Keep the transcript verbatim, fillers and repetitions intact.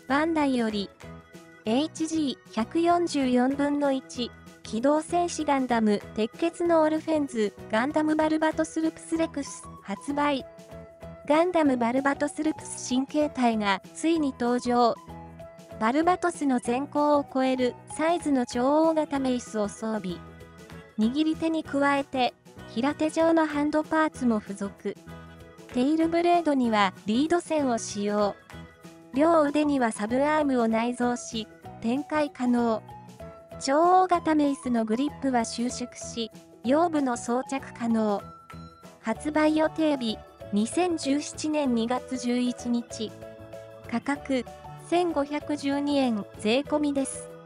バンダイより エイチジーひゃくよんじゅうよんぶんのいち 機動戦士ガンダム鉄血のオルフェンズガンダムバルバトスルプスレクス発売。ガンダムバルバトスルプス新形態がついに登場。バルバトスの全高を超えるサイズの超大型メイスを装備。握り手に加えて平手状のハンドパーツも付属。テイルブレードにはリード線を使用。両腕にはサブアームを内蔵し、展開可能。超大型メイスのグリップは収縮し、腰部の装着可能。発売予定日、にせんじゅうななねんにがつじゅういちにち。価格、せんごひゃくじゅうにえん税込みです。